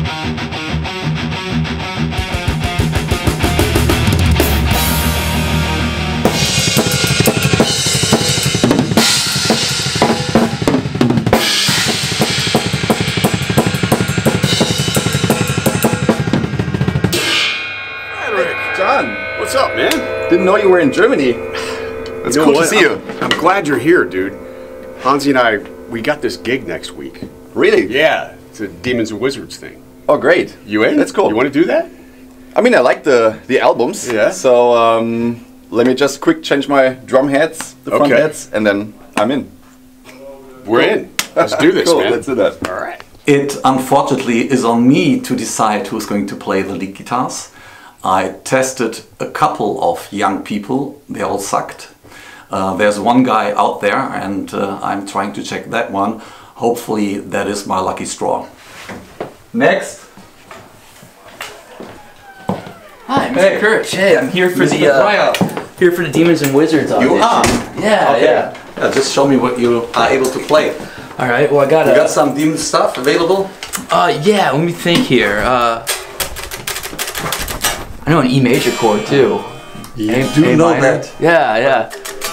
Jon, what's up, man? didn't know you were in Germany. It's cool to see you. I'm glad you're here, dude. Hansi and I, we got this gig next week. Really? Yeah, it's a Demons and Wizards thing. Oh, great. You in? That's cool. You want to do that? I mean, I like the albums. Yeah. So let me just quick change my drum heads, the front heads, and then I'm in. We're in. Let's do this, cool. man. Let's do that. All right. It unfortunately is on me to decide who's going to play the lead guitars. I tested a couple of young people, they all sucked. There's one guy out there and I'm trying to check that one. Hopefully that is my lucky straw. Next. Hi, Mr. Kürsch. Hey, I'm here for the Demons and Wizards audition. You are? Yeah, Okay. yeah. Just show me what you are able to play. All right. Well, I got You got some demon stuff available? Yeah. Let me think here. I know an E major chord too. You do know that. Yeah, yeah.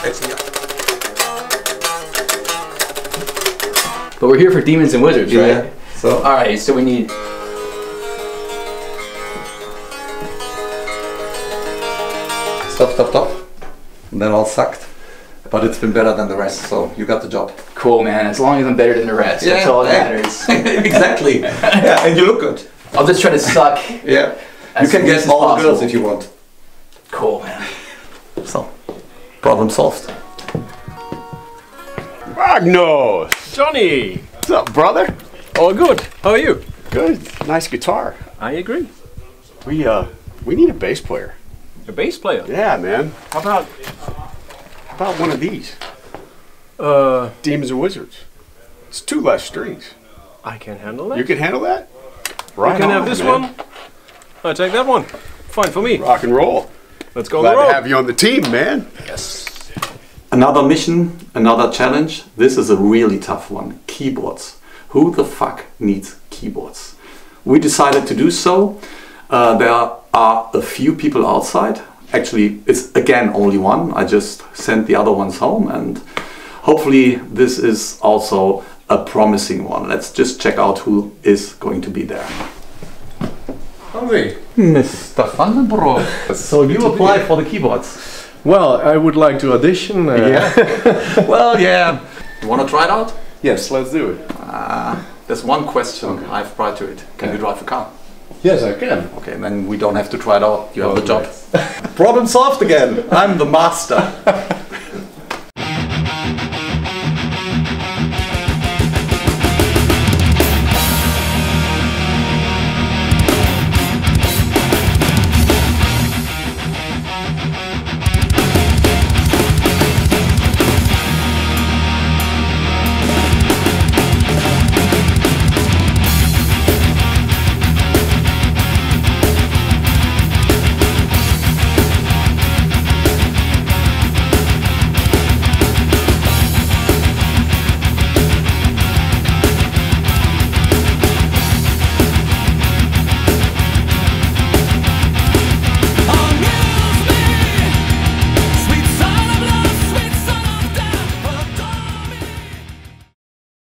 But we're here for Demons and Wizards, right? Yeah. So. All right. So we need. Stop. And then all sucked. But it's been better than the rest, so you got the job. Cool, man. As long as I'm better than the rest, that's all that matters. Exactly. Yeah, and you look good. I'll just try to suck. Yeah. You As can least get as all the possible. girls if you want. Cool, man. So, problem solved. Magno! Johnny! What's up, brother? All good. How are you? Good. Nice guitar. I agree. We need a bass player. A bass player? Yeah, man. How about one of these? Demons and Wizards. It's 2 less strings. I can handle that. You can handle that? Right. You can have this man. one. I take that one. Fine for me. Rock and roll. Let's go on Glad the road. to have you on the team, man. Yes. Another mission, another challenge. This is a really tough one. Keyboards. Who the fuck needs keyboards? We decided to do so. There are a few people outside. Actually, it's again only one. I just sent the other ones home and hopefully this is also a promising one. Let's just check out who is going to be there. Hansi. Mr. Vandenbroek. So you apply for the keyboards? Well, I would like to audition. Yeah. Well, yeah. You want to try it out? Yes, let's do it. There's one question I've brought to it. Can you drive a car? Yes, I can. Okay, then we don't have to try it out. You have the job. Problem solved again. I'm the master.